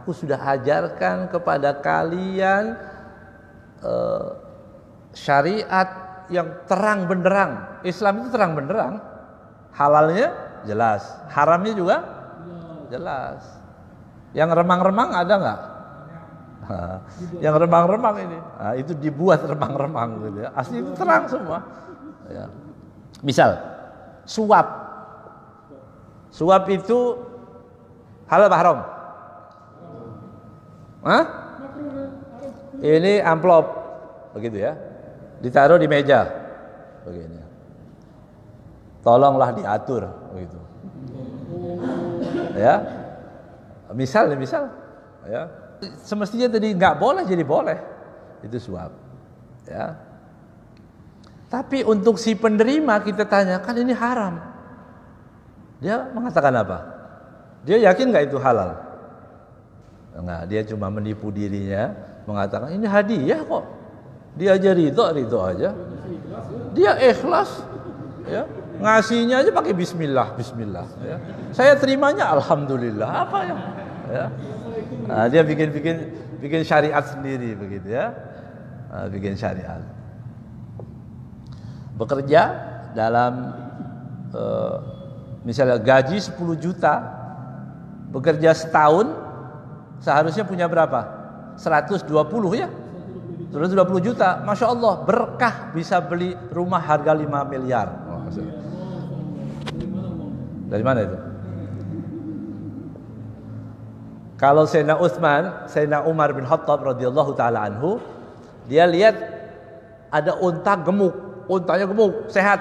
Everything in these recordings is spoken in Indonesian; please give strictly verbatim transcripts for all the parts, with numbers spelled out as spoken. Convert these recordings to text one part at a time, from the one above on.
aku sudah ajarkan kepada kalian uh, syariat yang terang benderang. Islam itu terang benderang. Halalnya jelas, haramnya juga jelas. Yang remang-remang ada nggak? Yang remang-remang ini, nah, itu dibuat remang-remang gitu ya. Asli itu terang semua. Ya. Misal, suap. Suap itu halal apa haram? Hah? Ini amplop, begitu ya. Ditaruh di meja, begini. Tolonglah diatur, begitu. Ya, misal, misal, ya. Semestinya tadi nggak boleh jadi boleh, itu suap, ya. Tapi untuk si penerima kita tanya, kan ini haram. Dia mengatakan apa? Dia yakin nggak itu halal? Enggak, dia cuma menipu dirinya, mengatakan ini hadiah kok. Dia aja ridho, ridho aja. Dia ikhlas, ya. Ngasihnya aja pakai bismillah, bismillah. Ya. Saya terimanya alhamdulillah. Apa ya? Ya. Nah, dia bikin-bikin bikin syariat sendiri begitu ya. Nah, bikin syariat. Bekerja dalam uh, misalnya gaji sepuluh juta, bekerja setahun seharusnya punya berapa? seratus dua puluh ya. seratus dua puluh juta. Masya Allah, berkah bisa beli rumah harga lima miliar. Oh, dari mana itu? Kalau Sayyidina Utsman, Sayyidina Umar bin Khattab radhiyallahu taala anhu, dia lihat ada unta gemuk, untanya gemuk, sehat.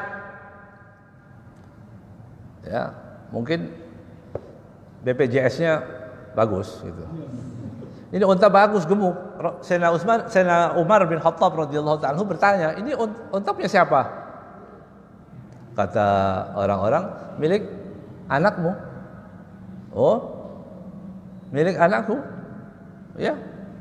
Ya, mungkin B P J S-nya bagus gitu. Ini unta bagus, gemuk. Sayyidina Utsman, Sayyidina Umar bin Khattab radhiyallahu taala anhu bertanya, "Ini unta punya siapa?" Kata orang-orang, "Milik anakmu." Oh, milik anakku, ya.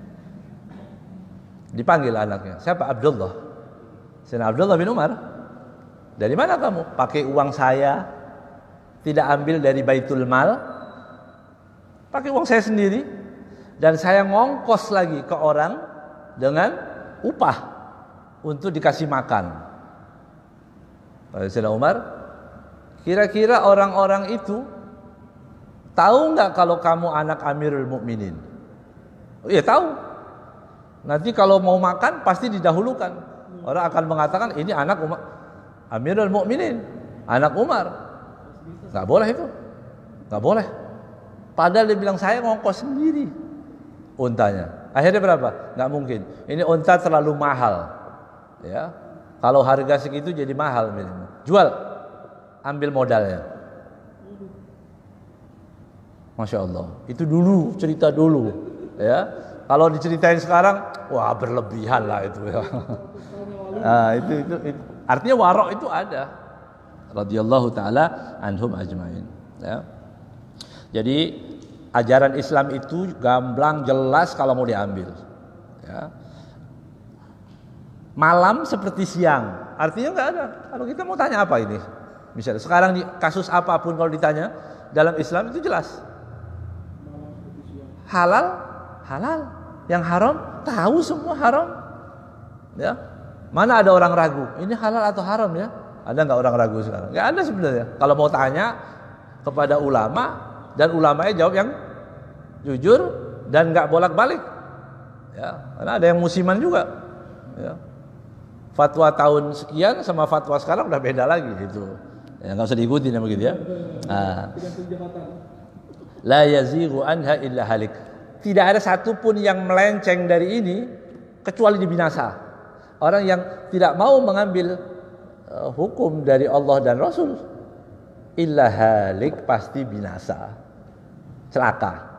Dipanggil anaknya. Siapa? Abdullah. Sayyidina Abdullah bin Umar. Dari mana kamu? Pakai uang saya, tidak ambil dari Baitul Mal, pakai uang saya sendiri, dan saya ngongkos lagi ke orang dengan upah untuk dikasih makan. Sayyidina Umar, kira-kira orang-orang itu tahu nggak kalau kamu anak Amirul Mukminin? Oh, iya tahu. Nanti kalau mau makan pasti didahulukan. Orang akan mengatakan ini anak Umar, Amirul Mukminin, anak Umar. Nggak boleh itu, nggak boleh. Padahal dia bilang saya ngongkos sendiri untanya. Akhirnya berapa? Nggak mungkin. Ini unta terlalu mahal. Ya, kalau harga segitu jadi mahal. Jual, ambil modalnya. Masya Allah, itu dulu, cerita dulu, ya. Kalau diceritain sekarang, wah berlebihan lah itu ya. Nah, itu, itu, itu artinya warok itu ada. Radhiyallahu taala anhum ajmain. Ya. Jadi ajaran Islam itu gamblang jelas kalau mau diambil. Ya. Malam seperti siang, artinya nggak ada. Kalau kita mau tanya apa ini, misalnya sekarang di kasus apapun kalau ditanya dalam Islam itu jelas. Halal, halal. Yang haram, tahu semua haram. Ya, mana ada orang ragu? Ini halal atau haram ya? Ada nggak orang ragu sekarang? Nggak ada sebenarnya. Kalau mau tanya kepada ulama dan ulamanya jawab yang jujur dan nggak bolak-balik. Ya, karena ada yang musiman juga. Ya. Fatwa tahun sekian sama fatwa sekarang udah beda lagi itu. Ya, nggak usah diikutin ya begitu ya. Nah. La yazighu anha illa halik. Tidak ada satupun yang melenceng dari ini kecuali dibinasa. Orang yang tidak mau mengambil uh, hukum dari Allah dan Rasul, illa halik, pasti binasa, celaka.